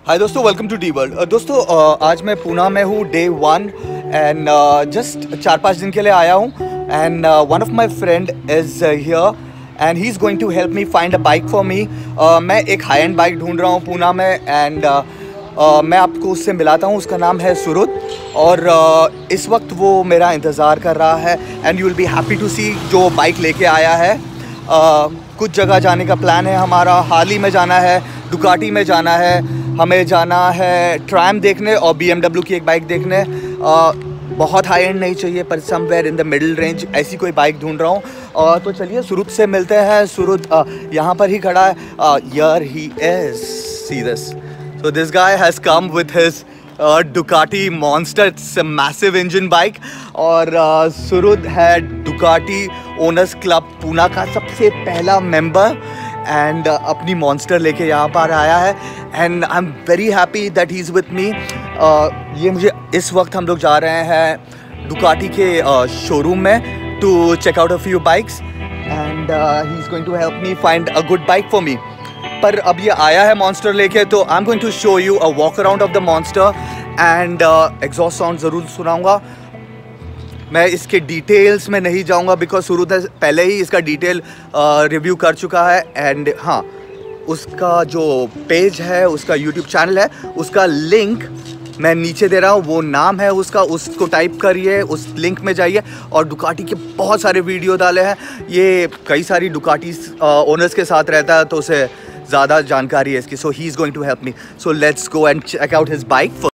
हाय दोस्तों, welcome to D world. दोस्तों आज मैं पूना में हूँ, डे 1 एंड जस्ट 4-5 दिन के लिए आया हूँ and one of my friend is here and he is going to help me find a bike for me. मैं एक हाई एंड बाइक ढूंढ रहा हूँ पूना में एंड मैं आपको उससे मिलाता हूँ। उसका नाम है सुरुद और इस वक्त वो मेरा इंतज़ार कर रहा है and you will be happy to see जो बाइक लेके आया है। कुछ जगह जाने का प्लान है हमारा। हाल ही में जाना है, डुकाटी में जाना है, हमें जाना है ट्रैम देखने और BMW की एक बाइक देखने। बहुत हाई एंड नहीं चाहिए पर somewhere in the middle range ऐसी कोई बाइक ढूंढ रहा हूँ। तो चलिए सुरुद से मिलते हैं। सुरुद यहाँ पर ही खड़ा है। Here he is, see this. So this guy has come with his Ducati Monster. It's a massive engine bike और सुरुद है Ducati Owners Club पूना का सबसे पहला मेंबर एंड अपनी मॉन्स्टर लेके यहाँ पर आया है and I am very happy that he is with me. ये मुझे इस वक्त हम लोग जा रहे हैं Ducati के शोरूम में to check out a few bikes and he is going to help me find a good bike for me. पर अब ये आया है मॉन्स्टर लेके, तो I am going to show you a walk around of the Monster and exhaust sound ज़रूर सुनाऊंगा। मैं इसके डिटेल्स में नहीं जाऊंगा बिकॉज सुरुद ने पहले ही इसका डिटेल रिव्यू कर चुका है एंड हाँ, उसका जो पेज है, उसका यूट्यूब चैनल है, उसका लिंक मैं नीचे दे रहा हूँ। वो नाम है उसका, उसको टाइप करिए, उस लिंक में जाइए और डुकाटी के बहुत सारे वीडियो डाले हैं। ये कई सारी डुकाटी ओनर्स के साथ रहता है तो उसे ज़्यादा जानकारी है इसकी। So he is going to help me. So let's go and check out his bike.